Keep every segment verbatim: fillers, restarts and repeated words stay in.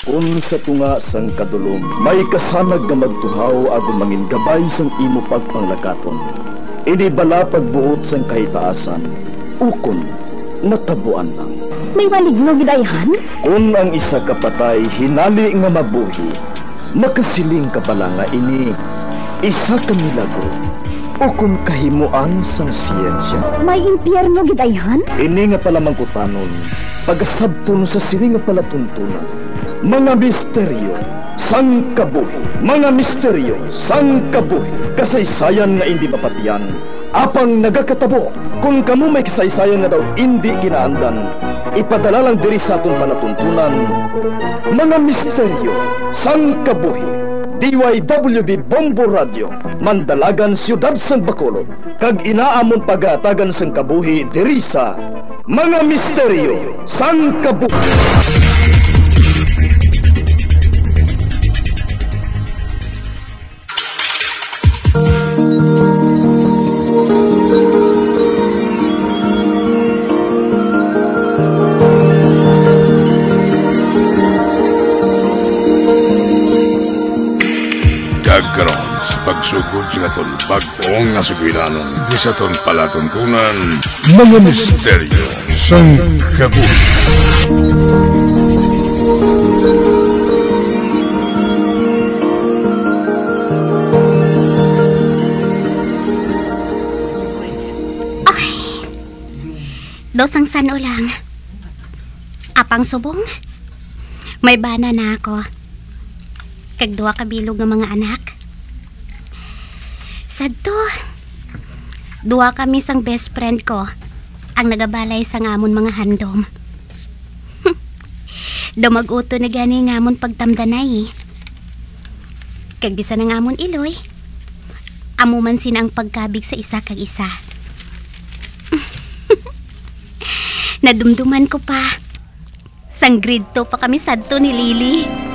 Kung sa tunga sang kadulom, may kasanag nga magtuhaw agon mangin gabay sang imo pagpanglakaton. Ini bala pagbuot sang kahitaasan, ukon natabuan lang. May waligno gidayhan? Kung ang isa kapatay hinali nga mabuhi, makasiling ka pala nga ini isa ka milagro o kung kahimuan sang siyensya. May impyerno gidayhan? Ini nga pala mangkutanon, pagasabton sa sini nga pala tuntunan. Mga misteryo sang kabuhi, mga misteryo sang kabuhi, kasaysayan nga hindi mapatiyan, apang nagakatabo. Kung kamo may kasaysayan nga daw hindi ginaandan, ipadala lang diri sa atong palatuntunan. Mga misteryo sang kabuhi, D Y W B Bombo Radio, Mandalagan, Siyudad sang Bacolod, kag inaamon pagatagan sang kabuhi diri sa Mga Misteryo sang Kabuhi. Karon sa pagsugod sa katon bag-ong nga sugilanon di sa ton palatuntunan, Mga Misteryo sang Kabuhi. Ay, dosang sano lang. Apang subong, may bana na ako. Kag duha ka bilog nga mga anak. Sadto, duha kami sang best friend ko ang nagabalay sa ngamon mga handom. Dumag-uto na gani ngamon pagtamdanay. Kag bisa na ngamon iloy, amuman sinang pagkabig sa isa kag isa. Nadumduman ko pa. Sang grade two pa kami sadto ni Lily.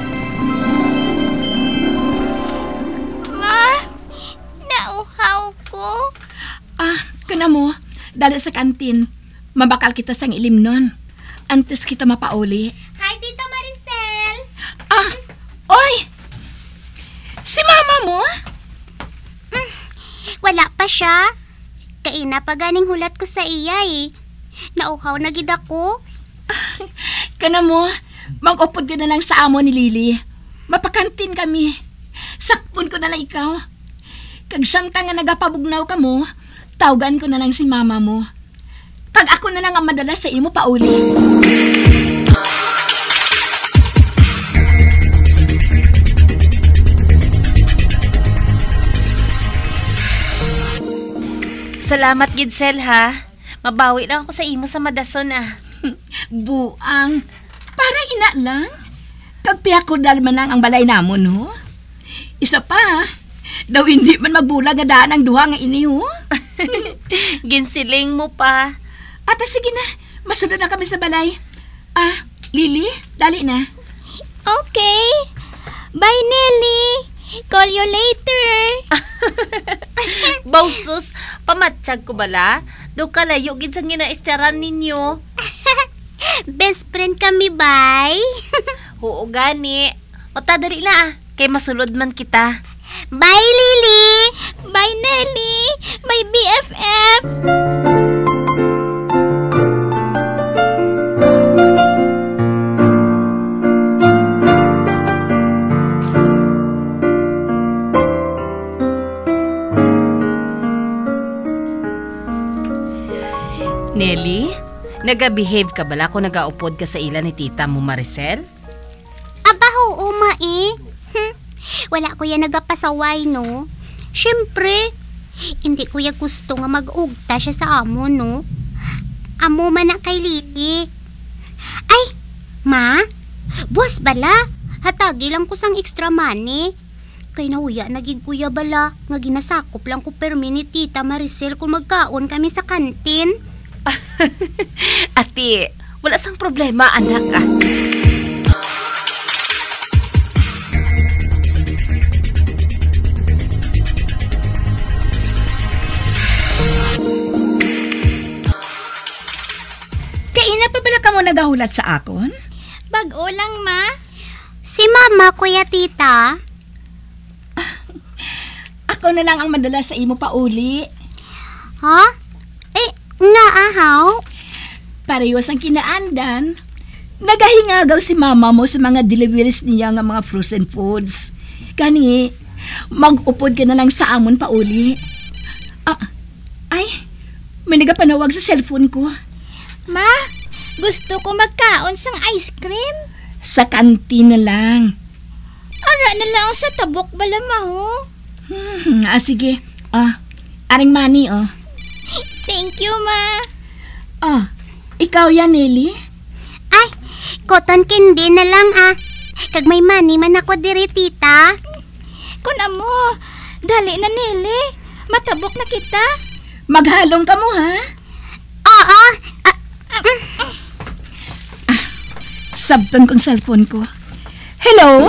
Kana mo, dali sa kantin. Mabakal kita sang ilim nun. Antes kita mapauli. Hi, Tita Maricel! Ah, oy! Si mama mo? Mm, wala pa siya. Kaina pa ganing hulat ko sa iya eh. Nauhaw na gid ako. Kana mo, mag-upod ka na lang sa amo ni Lily. Mapakantin kami. Sakpon ko na lang ikaw. Kag samtang nga nagapabugnaw ka mo, tawgan ko na lang si mama mo. Pag ako na lang ang madala sa imo pauli. Salamat, Gidsel, ha? Mabawi lang ako sa imo sa madason, ah. Buang. Para ina lang. Kagpiya ko dalman lang ang balay namon, ho? Isa pa, daw hindi man magbulag nga daan ang duha nga ini, ho? Ginsiling mo pa. Ate, sige na. Masunod na kami sa balay. Ah, Lily, dali na. Okay. Bye, Nelly. Call you later. Bausus, pamatsyag ko bala? Do kalayo gid sang ginaesteran ninyo. Best friend kami, bye. Oo, gani. O ta, dali na ah. Kay masulod man kita. Bye, Lily. Bye, Nelly. Bye, B F F. Nelly, naga-behave ka bala kung nagaupod ka sa ila ni tita mo Maricel? Aba, oo, ma eh. Hm, wala ko yan nagapasaway, no? Siyempre, hindi ko yan gusto nga mag-ugta siya sa amo, no? Amo man na kay Lily. Ay, ma, buwas bala. Hatagi lang ko sang extra money. Kay nauya naging kuya bala, nga ginasakop lang ko permi ni tita Maricel kung magkaon kami sa kantin. Ati, wala sang problema, anak, ah. Kaina pa bala ka mo nagahulat sa akon? Bag-o lang, ma. ma, kuya tita? Ako na lang ang madala sa imo pauli. Ha? Eh, nga ahaw? Parehas ang kinaandan. Nagahingagaw si mama mo sa mga deliveries niya nga mga frozen foods. Kani, mag-upod ka na lang sa amon pauli. Ah, ay, may nagapanawag sa cellphone ko. Ma, gusto ko magkaon sang ice cream. Sa kantin na lang. Ara na lang sa tabok bala maho. Hmm, ah, sige. Ah, aring money, oh. Thank you, ma. Ah, ikaw yan, Nelly? Ay, cotton candy na lang ah. Kag may money man ako diri, tita. Kun amo, dali na nili. Matabok na kita. Maghalong ka mo, ha? Oo. Ah, Sabton kong cellphone ko. Hello?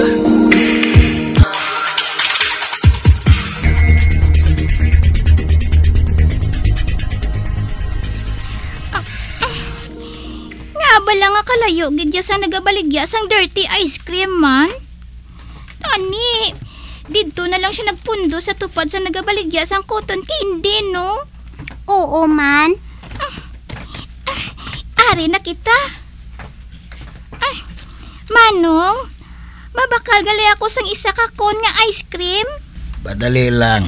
Nga bala nga kalayo, gidya sa nagabaligya sang dirty ice cream man. Tani, dito na lang siya nagpundo sa tupad sa nagabaligya sang cotton candy, no? oo man. Ari na kita. Ay, Manong, mabakal gali ako sang isa ka kon nga ice cream. Madali lang.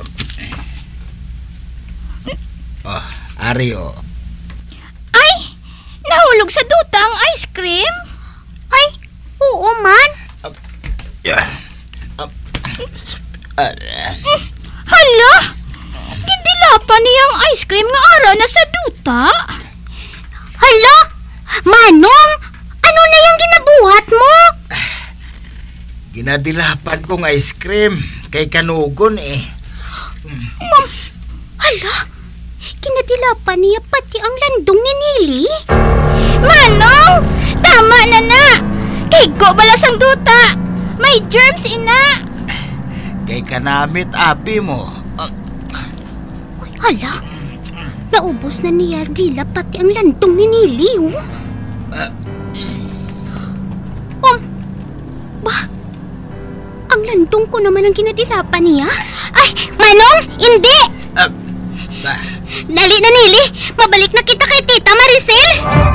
Oh, ari oh. Ay, nahulog sa duta ang ice cream. Ay, oo man. Yeah. Um, uh, Hala, gidilapan niyang ice cream nga ara na sa duta. Hala, Manong, ano na yung ginabuhat mo? ginadilapan kong ice cream kay kanugon eh. Ma'am, hala, kinadilapan niya pati ang landong ni Nili. Manong, tama na na. Kay go balasang duta. May germs ina. Kay kanamit api mo. Uh, Uy, hala, naubos na niya dila pati ang landong ni Nili, oh. uh, Um, ba, ang landong ko naman ang kinadilapan niya. Ay, Manong, hindi. uh, bah, Dali na, Nili. Mabalik na kita kay Tita Maricel.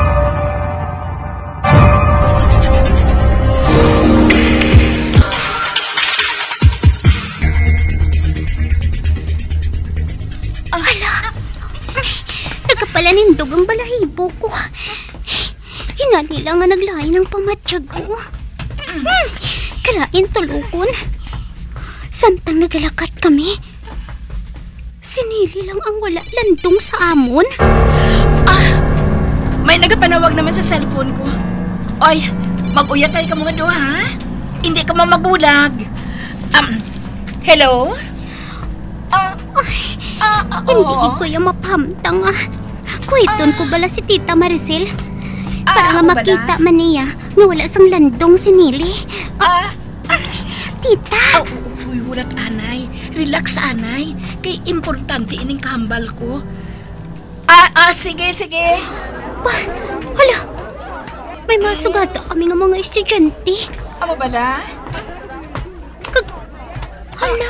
Ang hala. Nagkapalanindog ang balahibo ko. Hinanila nga naglain ang pamatsyag ko. Hmm, kalain tulukon. Samtang nagalakat kami, sinili lang ang wala landong sa amon. Ah, may nagapanawag naman sa cellphone ko. Oy, mag-uyat tayo ka mga doha, ha? Hindi ka mamabulag. Um, hello? Ah, ay, Ah, ah, hindi oo. ko yung mapamtang ah. Kuiton ko bala si Tita Maricel. Para Ah, nga ako makita bala? man niya nga wala sang landong si Nili. Ah, Tita, oh, uy, hulat anay. Relax anay. Kay importante ining kambal ko. Ah, ah, sige, sige. ba, hala, may mga sugata kami nga mga estudyante. Amo bala? Kag, hala,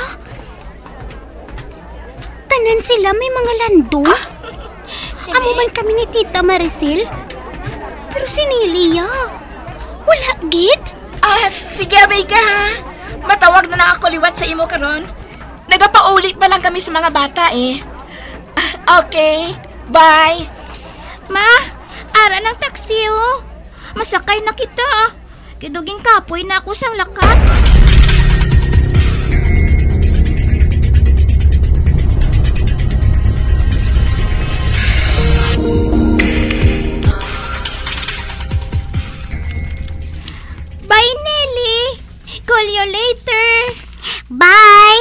tanan sila may mga landong. Amo man kami ni Tita Maricel. Pero si Nilia, wala gid. Ah, sige, abay ka, ha? Matawag na na ako liwat sa imo karon. Nagapaulit pa lang kami sa mga bata, eh. Ah, okay, bye. Ma, ara ng taksi oh. Masakay na kita. Kiduging kapoy na ako sang lakat. Bye, Nelly. Call you later. Bye!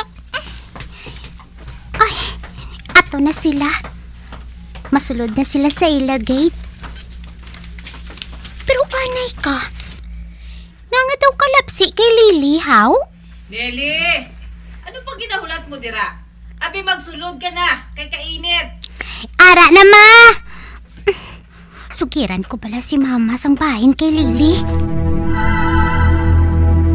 Ay, ato na sila. Masulod na sila sa ila gate. Pero anay ka. Nga nga daw kalapsi kay Lily, how? Nelly! Ano pang ginahulat mo, dira? Abi, magsulod ka na. Kay kainit. Ara na, ma! Sugiran ko pala si mama sang bahin kay Lily.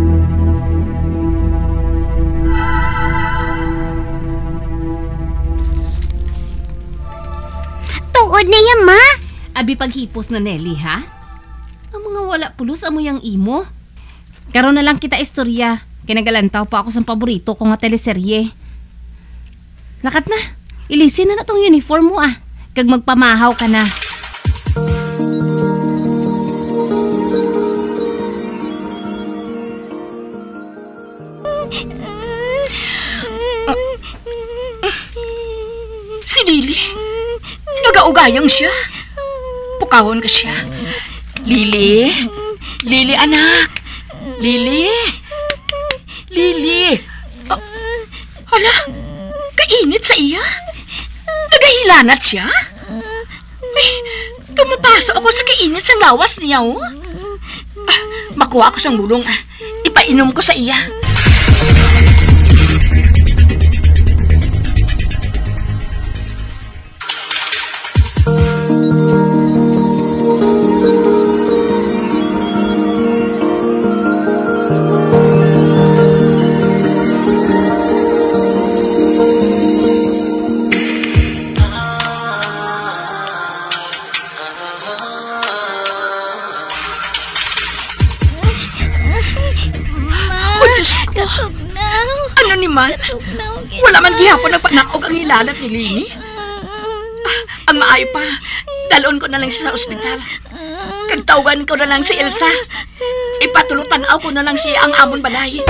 Abi paghipos na Nelly, ha? Ang mga wala pulos amo yang imo. Karon na lang kita istorya. Kinagalantaw pa ako sa paborito ko nga teleserye. Lakat na. Ilisin na na tong uniform mo ah. Kag magpamahaw ka na. Si Lily, nagaugayang siya. Pukahon ka siya. Lily, Lily anak, Lily, Lily. Oh, hala, kainit sa iya. Nagahilanat siya. Ay, tumapasok ako sa kainit sa lawas niya, oh. Ah, makuha ako sa bulong, ah. Ipainom ko sa iya. Ano ni man? Wala man gihapon nagpanaog ang hilalat ni Lini. Ah, ang maayo pa, dalon ko na lang siya sa ospital. Kagtawagan ko na lang si Elsa. Ipatulutan ako na lang siya ang amon balay.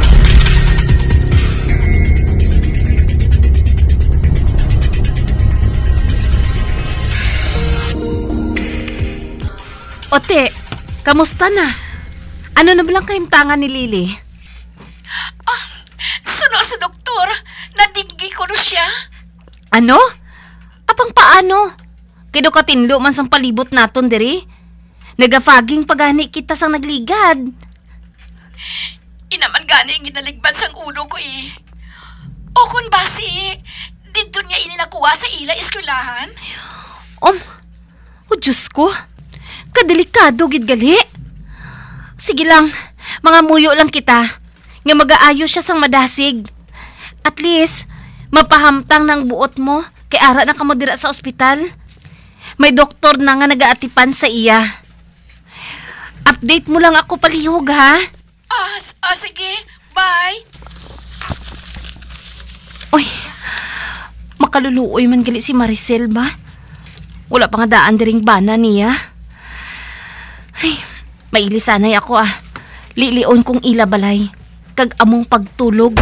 Ote, kamusta na? Ano na balang kahimtangan ni Lily? Ah, sunod sa doktor, nadiggi ko na siya. Ano? Apang paano? Kido ka tinlo man sang palibot naton diri? Nagafaging pagani kita sang nagligad. Inaman gani ang ginaligban sang ulo ko eh. O kung basi, dito niya ininakuha sa ila eskwelahan. Om, oh Diyos ko. Kadelikado gid gali. Sige lang, mga muyo lang kita. Nga mag-aayo siya sang madasig. At least, mapahamtang ng buot mo kay ara na kamo dira sa ospital. May doktor na nga nagaatipan sa iya. Update mo lang ako palihog, ha? Ah, ah sige. Bye. Uy, makaluluoy man gali si Maricel ba? Wala pa nga daan diring bana niya. Ay, maili sanay ako ah. Lilion kong ilabalay. Kag among pagtulog.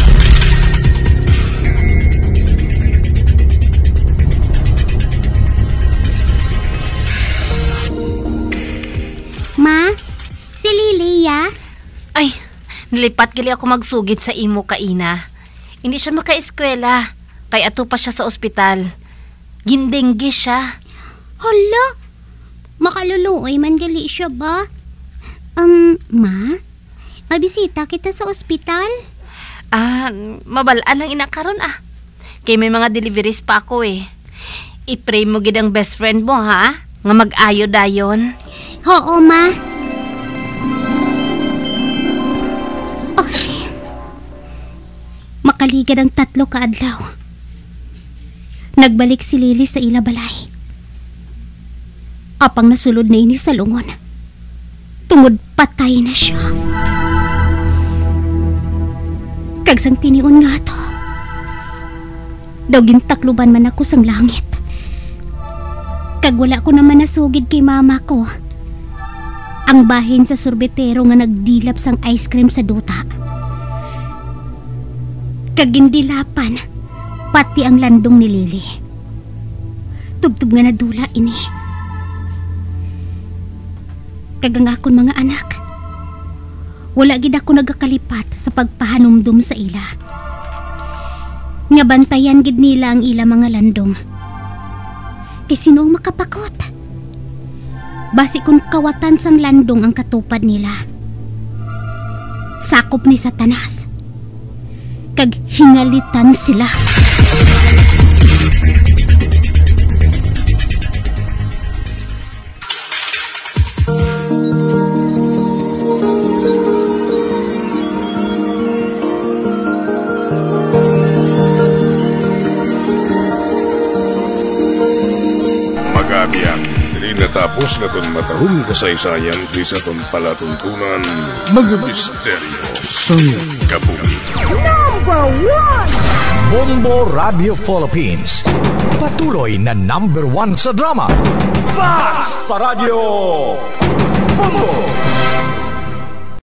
Ma, si Lilia? Ay, nilipat gali ako magsugid sa imo kaina. Hindi siya maka-eskwela. Kay ato pa siya sa ospital. Gindenggi siya. Hala, makaluluoy man gali siya ba? Um, ma? Mabisita kita sa ospital? Ah, mabalaan lang inakaron ah. Kay may mga deliveries pa ako eh. I-pray mo gid ang best friend mo ha? Nga mag-ayo dayon. Oo, ma. Okay. Makaligad ang tatlo ka adlaw. Nagbalik si Lily sa ila balay. Apang nasulod na ini sa lungon. Tungod patay na siya. Kagsang tiniun nga to. Daw gintakluban man ako sang langit. Kag wala ko naman nasugid kay mama ko. Ang bahin sa sorbetero nga nagdilap sang ice cream sa duta. Kag gindilapan pati ang landong ni Lily. Tubtub nga nadula ini. Kag ang akon mga anak. Wala gid ako nagakalipat sa pagpahanumdum sa ila. Nga bantayan gid nila ang ila mga landong. Kay sino ang makapakot? Basi kung kawatan sang landong ang katupad nila. Sakop ni Satanas. Kag hingalitan sila. di natapos na itong matahong kasaysayan di sa itong palatuntunan mga misteryo sa kabuhi. Number one! Bombo Radio Philippines. Patuloy na number one sa drama. Fast pa Radio! Bombo!